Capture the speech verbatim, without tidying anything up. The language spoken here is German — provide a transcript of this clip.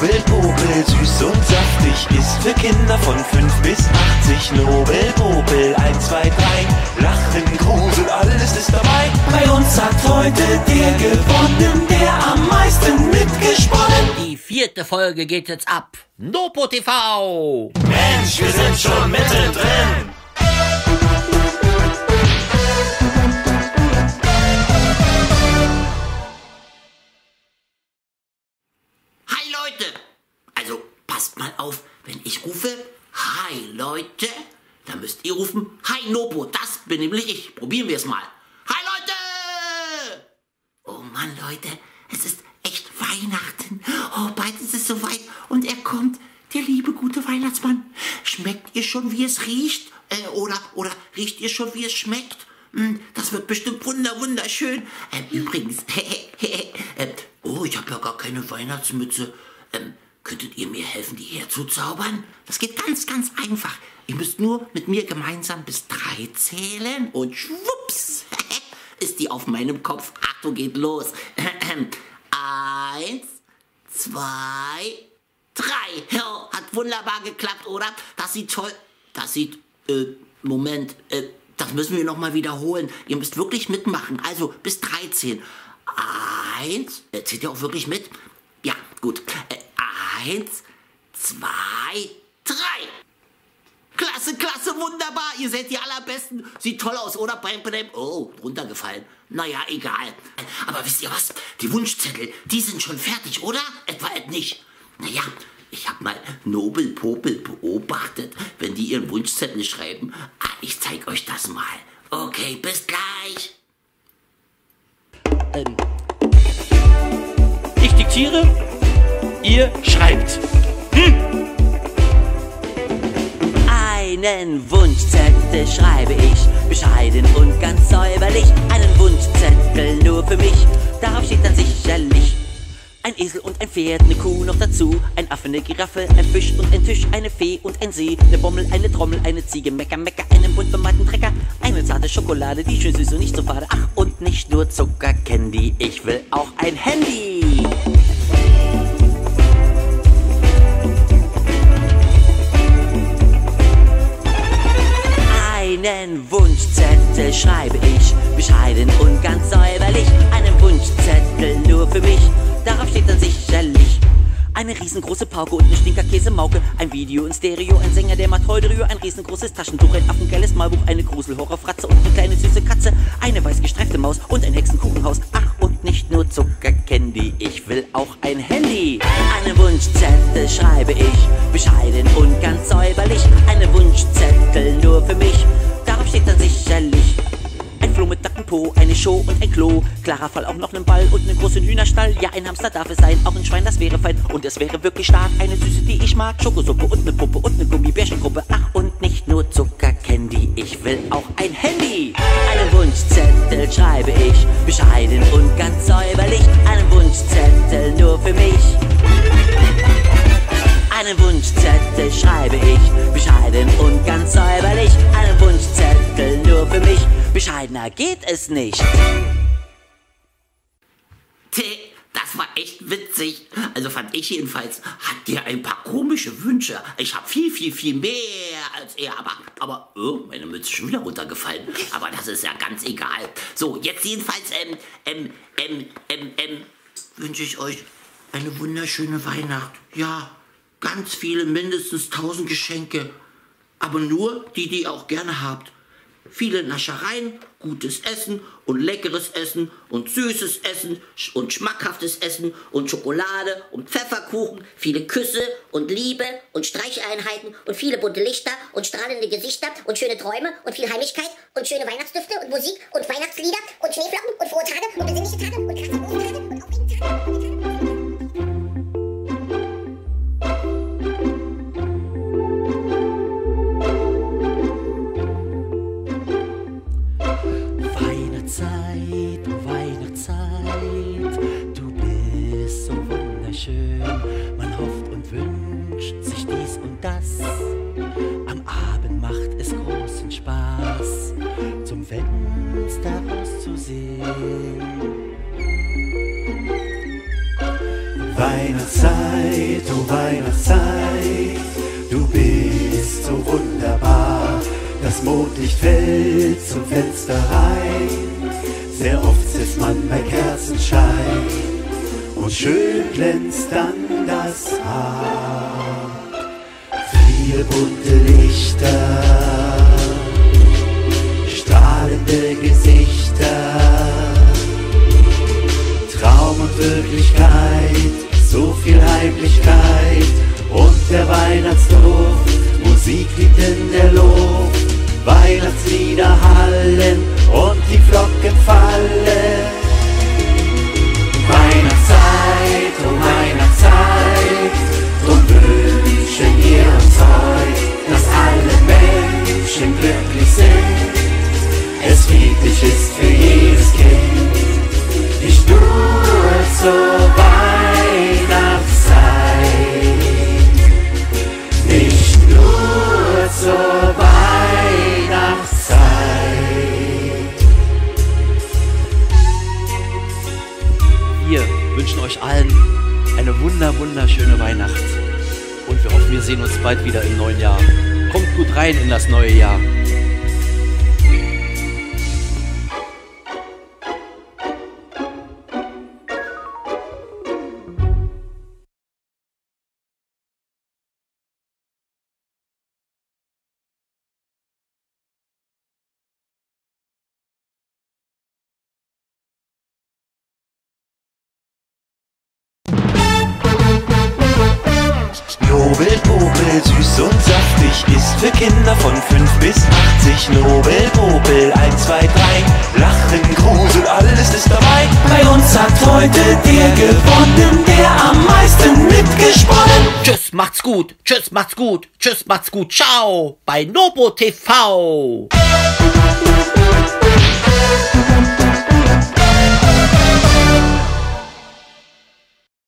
Nobel Popel, süß und saftig, ist für Kinder von fünf bis achtzig. Nobel Popel, eins, zwei, drei, Lachen, Grusel, alles ist dabei. Bei uns hat heute der gewonnen, der am meisten mitgesponnen. Die vierte Folge geht jetzt ab. Nopo T V! Mensch, wir sind schon mittendrin. Hi Leute! Also passt mal auf, wenn ich rufe, hi Leute, dann müsst ihr rufen, hi Nopo, das bin nämlich ich. Probieren wir es mal. Hi Leute! Oh Mann Leute, es ist echt Weihnachten. Oh, bald ist es soweit und er kommt, der liebe gute Weihnachtsmann. Schmeckt ihr schon, wie es riecht? Äh, oder, oder riecht ihr schon, wie es schmeckt? Hm, das wird bestimmt wunder, wunderschön. Ähm, übrigens, ähm, oh, ich habe ja gar keine Weihnachtsmütze. Ähm, könntet ihr mir helfen, die herzuzaubern? Das geht ganz, ganz einfach. Ihr müsst nur mit mir gemeinsam bis drei zählen und schwupps, ist die auf meinem Kopf. Achtung, geht los. Eins, zwei, drei. Ja, hat wunderbar geklappt, oder? Das sieht toll. Das sieht, äh, Moment, äh, das müssen wir nochmal wiederholen. Ihr müsst wirklich mitmachen. Also bis dreizehn. Eins, äh, zählt ihr auch wirklich mit? Ja, gut. Äh, eins, zwei, drei. Klasse, klasse, wunderbar. Ihr seid die Allerbesten. Sieht toll aus, oder? Oh, runtergefallen. Naja, egal. Aber wisst ihr was? Die Wunschzettel, die sind schon fertig, oder? Etwa nicht. Naja, ich habe mal Nobel Popel beobachtet, wenn die ihren Wunschzettel schreiben. Ah, ich zeig euch das mal. Okay, bis gleich. Ähm. Ich diktiere, ihr schreibt. Hm. Einen Wunschzettel schreibe ich, bescheiden und ganz säuberlich. Einen Wunschzettel nur für mich, darauf steht dann sicherlich ein Esel und ein Pferd, eine Kuh noch dazu, ein Affe, eine Giraffe, ein Fisch und ein Tisch, eine Fee und ein See, eine Bommel, eine Trommel, eine Ziege, Mecker, Mecker, einen bunt bemalten Trecker, eine zarte Schokolade, die schön süß und nicht so fade. Ach, und nicht nur Zuckercandy, ich will auch ein Handy. Einen Wunschzettel schreibe ich, bescheiden und ganz säuberlich. Einen Wunschzettel nur für mich, darauf steht dann sicherlich eine riesengroße Pauke und eine Stinkerkäsemauke, ein Video in Stereo, ein Sänger, der macht heute Rühr, ein riesengroßes Taschentuch, ein affengeiles Malbuch, eine Gruselhorrorfratze und eine kleine süße Katze, eine weiß gestreifte Maus und ein Hexenkuchenhaus. Ach, und nicht nur Zuckercandy, ich will auch ein Handy. Einen Wunschzettel schreibe ich, bescheiden und ganz säuberlich. Einen Wunschzettel nur für mich, darauf steht dann sicherlich ein Floh mit nacktem Po, eine Show und ein Klo, klarer Fall auch noch einen Ball und einen großen Hühnerstall. Ja, ein Hamster darf es sein, auch ein Schwein, das wäre fein. Und es wäre wirklich stark, eine Süße, die ich mag. Schokosuppe und eine Puppe und eine Gummibärchengruppe. Ach, und nicht nur Zuckercandy, ich will auch ein Handy. Einen Wunschzettel schreibe ich, bescheiden und ganz säuberlich. Einen Wunschzettel nur für mich. Einen Wunschzettel schreibe ich, bescheiden und ganz säuberlich. Einen Wunschzettel nur für mich, bescheidener geht es nicht. Das war echt witzig. Also fand ich jedenfalls. Hat der ein paar komische Wünsche. Ich habe viel, viel, viel mehr als er. Aber, aber oh, meine Mütze ist schon wieder runtergefallen. Aber das ist ja ganz egal. So, jetzt jedenfalls ähm, ähm, ähm, ähm, ähm, wünsche ich euch eine wunderschöne Weihnacht. Ja, ganz viele, mindestens tausend Geschenke. Aber nur die, die ihr auch gerne habt. Viele Naschereien, gutes Essen und leckeres Essen und süßes Essen und schmackhaftes Essen und Schokolade und Pfefferkuchen, viele Küsse und Liebe und Streicheinheiten und viele bunte Lichter und strahlende Gesichter und schöne Träume und viel Heimlichkeit und schöne Weihnachtsdüfte und Musik und Weihnachtslieder und Schneeflocken und frohe Tage und besinnliche Tage und krasse große Tage und aufregende Tage. Weihnachtszeit, oh Weihnachtszeit, du bist so wunderschön. Man hofft und wünscht sich dies und das. Am Abend macht es großen Spaß, zum Fenster rauszusehen. Weihnachtszeit, oh Weihnachtszeit, du bist so wunderbar. Das Mondlicht fällt zum Fenster rein, sehr oft sitzt man bei Kerzenschein und schön glänzt dann das Haar. Viele bunte Lichter, strahlende Gesichter, Traum und Wirklichkeit, so viel Heimlichkeit und der Weihnachtsduft, Musik liegt in der Luft, Weihnachtslieder hallen und die Flocken fallen. Weihnachtszeit, oh Weihnachtszeit, drum wünschen wir uns heut, dass alle Menschen glücklich sind. Es friedlich ist für jedes Kind, nicht nur zur Weihnachtszeit, nicht nur zur Weihnachtszeit. Wir wünschen euch allen eine wunder, wunderschöne Weihnacht. Und wir hoffen, wir sehen uns bald wieder im neuen Jahr. Kommt gut rein in das neue Jahr. Nobel, Popel, süß und saftig, ist für Kinder von fünf bis achtzig. Nobel, Popel, eins, zwei, drei, Lachen, Grusel, alles ist dabei. Bei uns hat heute der gewonnen, der am meisten mitgesponnen. Tschüss, macht's gut. Tschüss, macht's gut. Tschüss, macht's gut. Ciao bei Nobo T V.